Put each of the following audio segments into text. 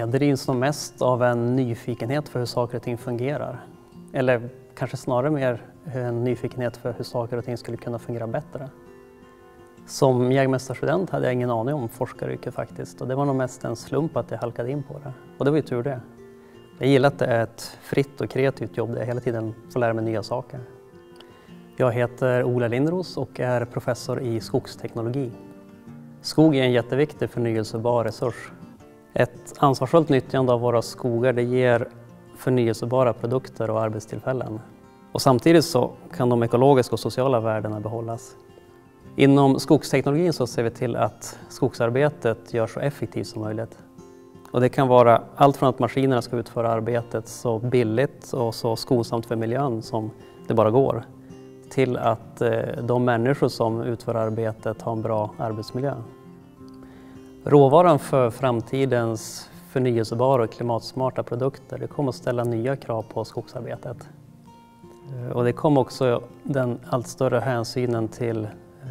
Jag drivs nog mest av en nyfikenhet för hur saker och ting fungerar. Eller kanske snarare mer en nyfikenhet för hur saker och ting skulle kunna fungera bättre. Som jägmästarstudent hade jag ingen aning om forskaryrket faktiskt, och det var nog mest en slump att jag halkade in på det. Och det var ju tur det. Jag gillar att det är ett fritt och kreativt jobb där jag hela tiden får lära mig nya saker. Jag heter Ola Lindros och är professor i skogsteknologi. Skog är en jätteviktig förnyelsebar resurs. Ett ansvarsfullt nyttjande av våra skogar det ger förnyelsebara produkter och arbetstillfällen. Och samtidigt så kan de ekologiska och sociala värdena behållas. Inom skogsteknologin så ser vi till att skogsarbetet görs så effektivt som möjligt. Och det kan vara allt från att maskinerna ska utföra arbetet så billigt och så skonsamt för miljön som det bara går, till att de människor som utför arbetet har en bra arbetsmiljö. Råvaran för framtidens förnyelsebara och klimatsmarta produkter det kommer att ställa nya krav på skogsarbetet. Och det kommer också den allt större hänsynen till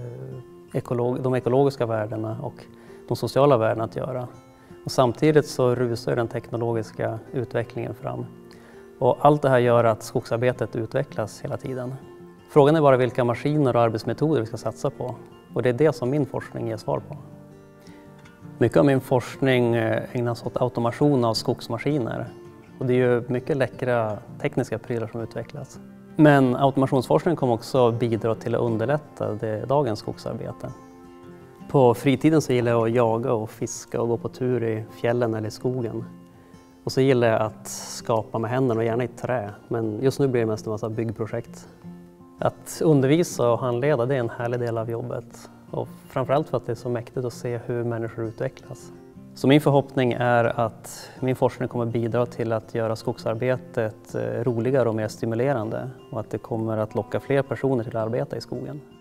de ekologiska värdena och de sociala värdena att göra. Och samtidigt så rusar den teknologiska utvecklingen fram. Och allt det här gör att skogsarbetet utvecklas hela tiden. Frågan är bara vilka maskiner och arbetsmetoder vi ska satsa på. Och det är det som min forskning ger svar på. Mycket av min forskning ägnas åt automation av skogsmaskiner. Och det är ju mycket läckra tekniska prylar som utvecklas. Men automationsforskningen kommer också bidra till att underlätta dagens skogsarbete. På fritiden så gillar jag att jaga och fiska och gå på tur i fjällen eller i skogen. Och så gillar jag att skapa med händerna och gärna i trä. Men just nu blir det mest en massa byggprojekt. Att undervisa och handleda det är en härlig del av jobbet. Och framförallt för att det är så mäktigt att se hur människor utvecklas. Så min förhoppning är att min forskning kommer bidra till att göra skogsarbetet roligare och mer stimulerande. Och att det kommer att locka fler personer till att arbeta i skogen.